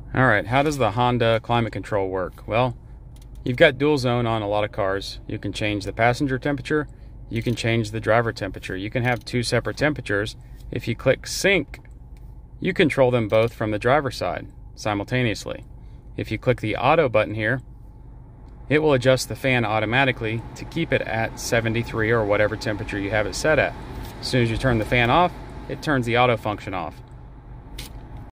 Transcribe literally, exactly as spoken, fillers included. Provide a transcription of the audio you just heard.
All right, how does the Honda climate control work? Well, you've got dual zone on a lot of cars. You can change the passenger temperature, you can change the driver temperature. You can have two separate temperatures. If you click sync, you control them both from the driver's side simultaneously. If you click the auto button here, it will adjust the fan automatically to keep it at seventy-three or whatever temperature you have it set at. As soon as you turn the fan off, it turns the auto function off.